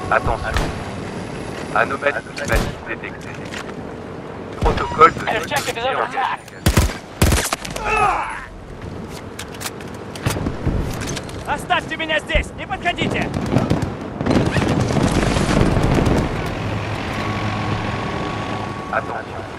Attention. Anomalie climatique détectée. Protocole de sécurité engagé. Оставьте меня здесь! Не подходите! Attention.